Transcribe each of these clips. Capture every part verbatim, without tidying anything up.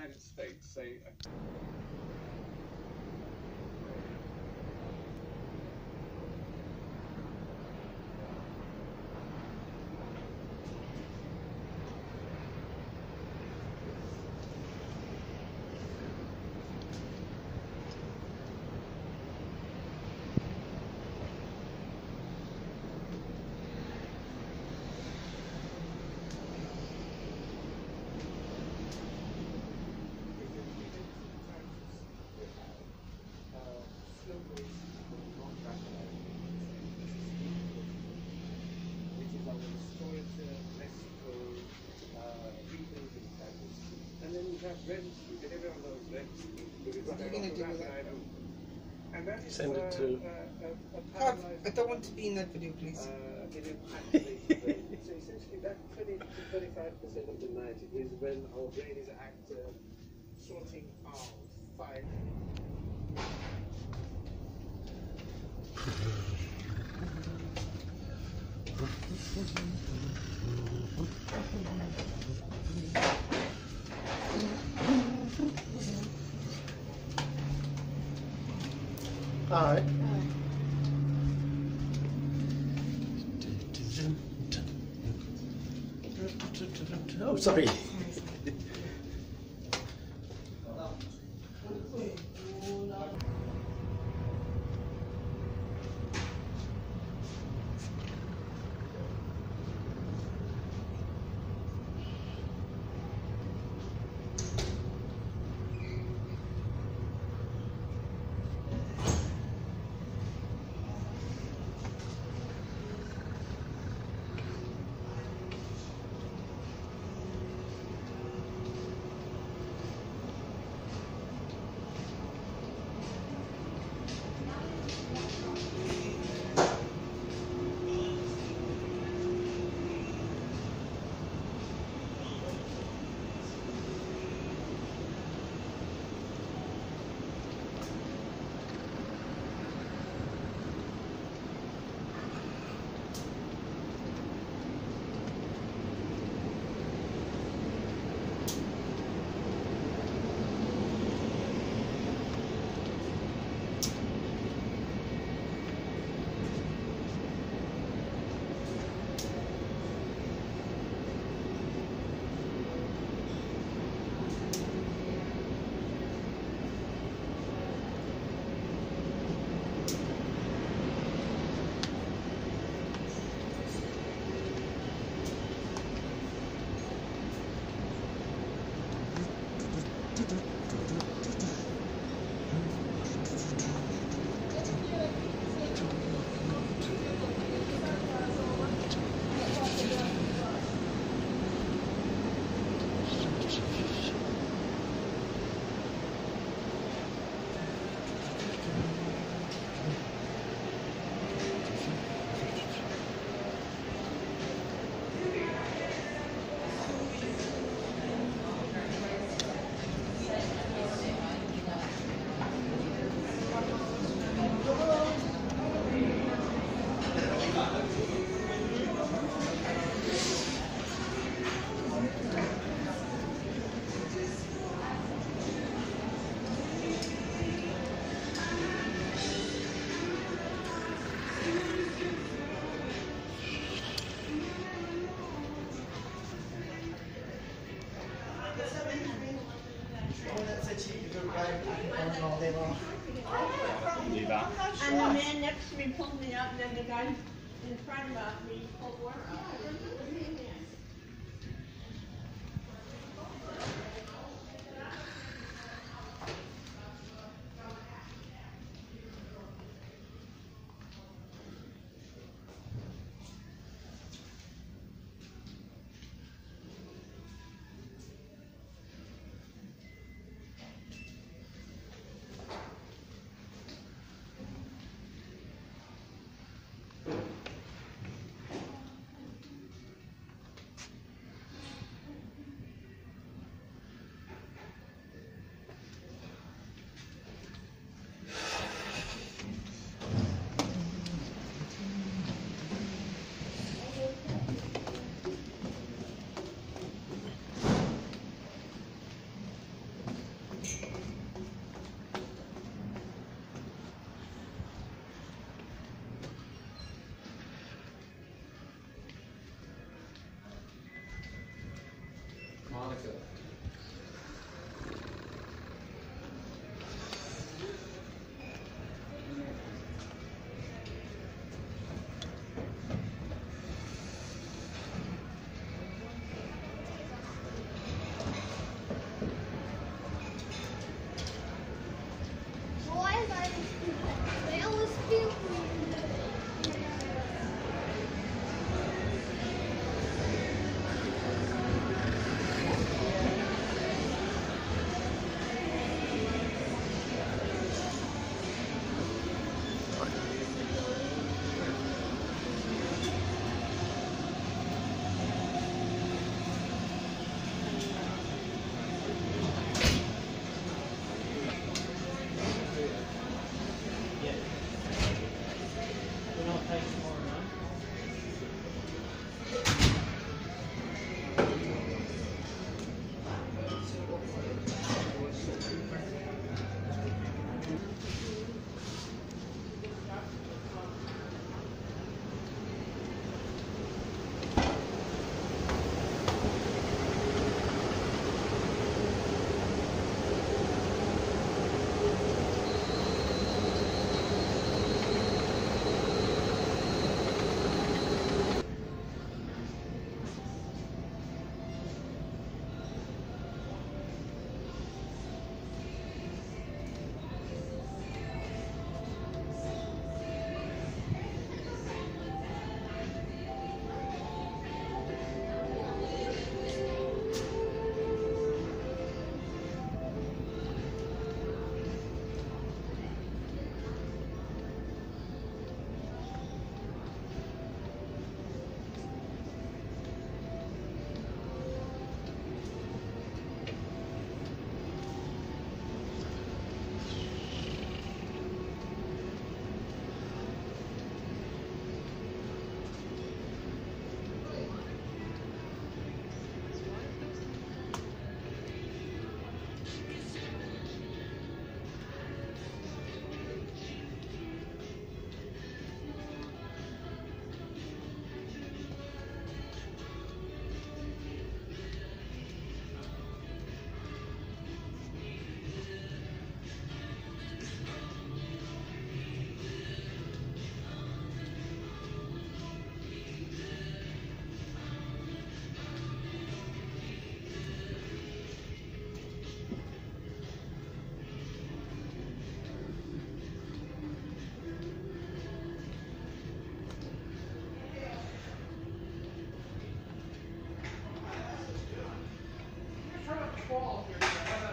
United States, say. What are you going to do with that? Send it to... God, I don't want to be in that video, please. So essentially that twenty to thirty-five percent of the night is when our brain is act, uh, sorting out five. Hi. Oh, sorry. And the man next to me pulled me up, and then the guy in front of me pulled water up. fall here.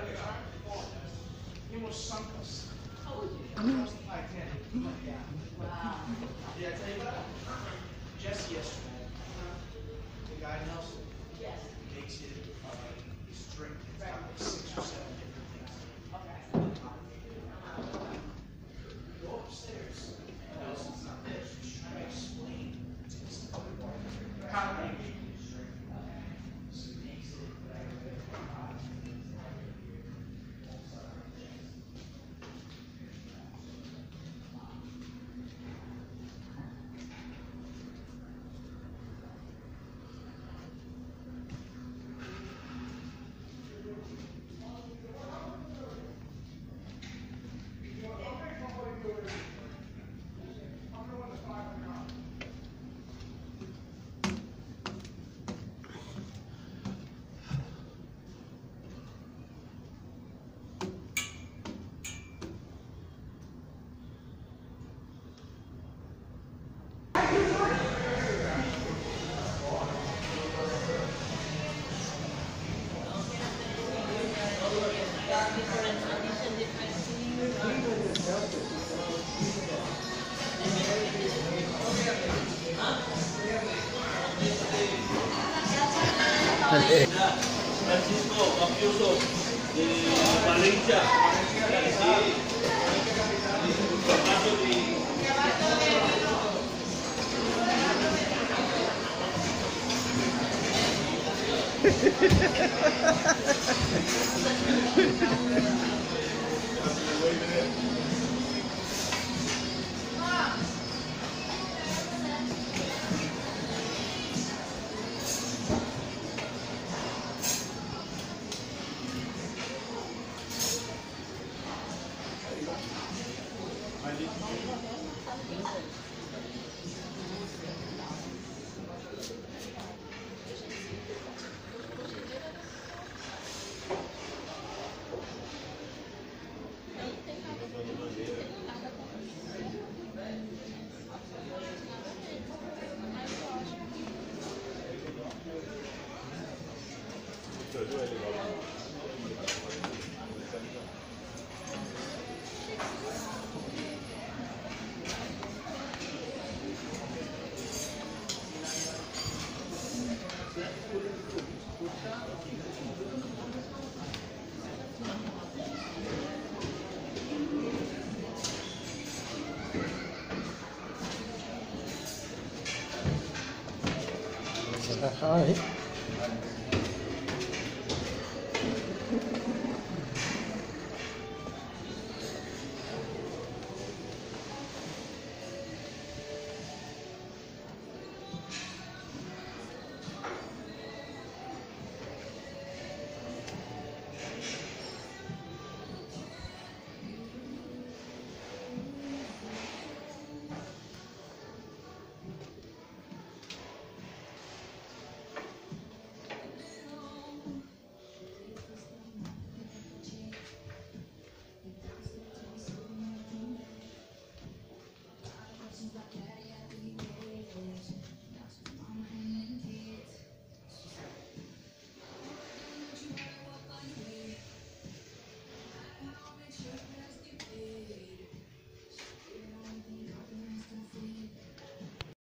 He almost sunk us. Across the Titanic. Yeah. Wow. Did I tell you about it? Just yesterday. The guy Nelson Yes. makes it uh, his drink. It's got like six or seven different things. Okay. Go upstairs. Nelson's not there. So he's trying to explain to this how they make his drink. So he makes it. Francisco Mafioso de Valencia. Formato de Hi.